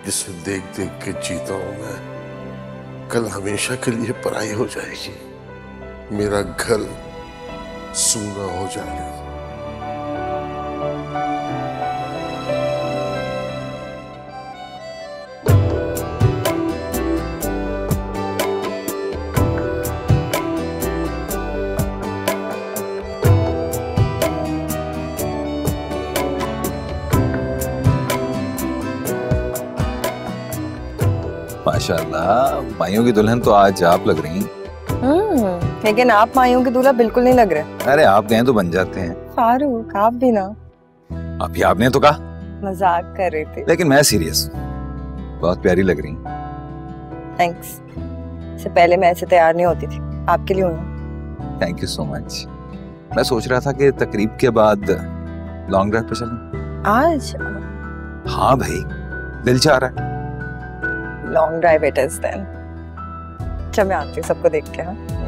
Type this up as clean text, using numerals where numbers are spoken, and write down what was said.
जिसे देख देख के जीता हूं मैं, कल हमेशा के लिए पराई हो जाएगी। मेरा घर सूना हो जाएगा। माशाल्लाह, माइयों की दुल्हन तो आज आप लग रही हैं। लेकिन आप माइयों की दूल्हा बिल्कुल नहीं लग रहे। अरे आप गए तो बन जाते हैं। फारूक, आप भी ना। अभी आपने तो कहा। मजाक कर रही थी। लेकिन मैं सीरियस। बहुत प्यारी लग रही। थैंक्स। इससे पहले मैं ऐसे तैयार नहीं होती थी, आपके लिए हूँ। Thank you so much. मैं सोच रहा था कि तकरीब के बाद लॉन्ग ड्राइव पे चलें। आज? हाँ भाई, दिल चाह रहा है। Long drive it is then. चल मैं आती हूँ सबको देख के। हाँ